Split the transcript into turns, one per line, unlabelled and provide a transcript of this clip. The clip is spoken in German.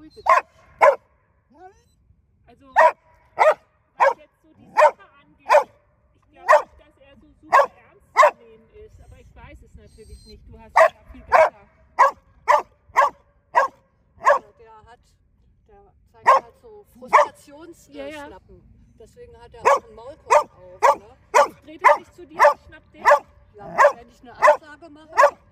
beruhige dich. Also, was jetzt so die Sache angeht, ich glaube nicht, dass er so super ernst zu nehmen ist, aber ich weiß es natürlich nicht. Du hast ja viel besser.
Der zeigt halt so Frustrationsschnappen. Deswegen hat er auch einen Maulkorb auf. Ne?
Dreht er sich zu dir, schnappt den?
Ja, wenn ich eine Ansage mache,